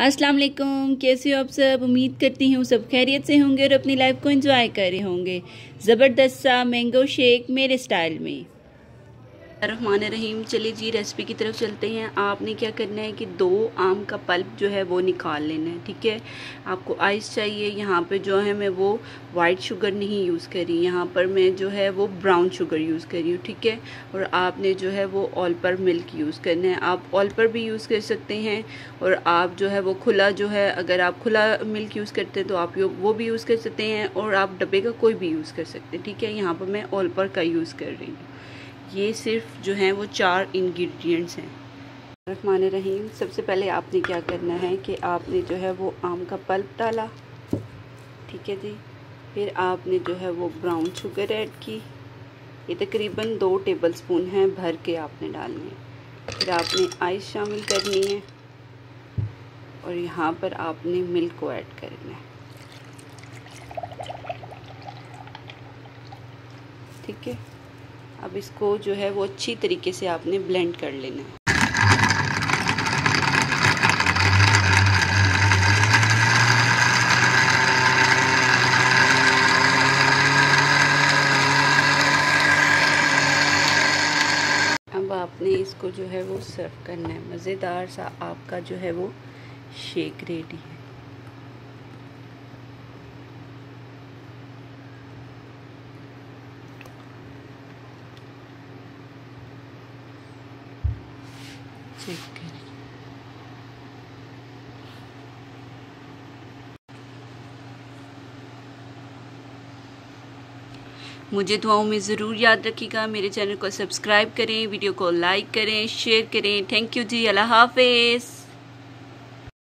अस्सलाम वालेकुम, कैसे हो आप सब। उम्मीद करती हूँ सब खैरियत से होंगे और अपनी लाइफ को एंजॉय कर रहे होंगे। ज़बरदस्त सा मैंगो शेक मेरे स्टाइल में। रहमान रहीम। चलिए जी रेसिपी की तरफ चलते हैं। आपने क्या करना है कि 2 आम का पल्प जो है वो निकाल लेना है। ठीक है, आपको आइस चाहिए। यहाँ पे जो है मैं वो वाइट शुगर नहीं यूज़ करी, यहाँ पर मैं जो है वो ब्राउन शुगर यूज़ करी हूँ। ठीक है, और आपने जो है वो ऑल पर मिल्क यूज़ करना है। आप ऑल पर भी यूज़ कर सकते हैं और आप जो है वो खुला जो है, अगर आप खुला मिल्क यूज़ करते हैं तो आप वो भी यूज़ कर सकते हैं और आप डब्बे का कोई भी यूज़ कर सकते हैं। ठीक है, यहाँ पर मैं ऑल पर का यूज़ कर रही हूँ। ये सिर्फ जो है वो 4 इंग्रेडिएंट्स हैं। रहमान रहीम। सबसे पहले आपने क्या करना है कि आपने जो है वो आम का पल्प डाला। ठीक है जी, फिर आपने जो है वो ब्राउन शुगर ऐड की। ये तकरीबन 2 टेबलस्पून हैं, भर के आपने डालने हैं। फिर आपने आइस शामिल करनी है और यहाँ पर आपने मिल्क को ऐड करना है। ठीक है, अब इसको जो है वो अच्छी तरीके से आपने ब्लेंड कर लेना है। अब आपने इसको जो है वो सर्व करना है। मज़ेदार सा आपका जो है वो शेक रेडी है। चेक करें। मुझे दुआओं में ज़रूर याद रखिएगा। मेरे चैनल को सब्सक्राइब करें, वीडियो को लाइक करें, शेयर करें। थैंक यू जी, अल्लाह हाफिज़।